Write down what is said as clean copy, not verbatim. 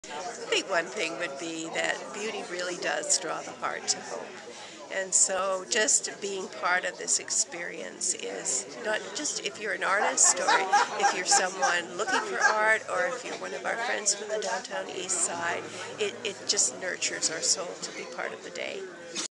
I think one thing would be that beauty really does draw the heart to hope. And so just being part of this experience is not just if you're an artist or if you're someone looking for art or if you're one of our friends from the downtown east side, it just nurtures our soul to be part of the day.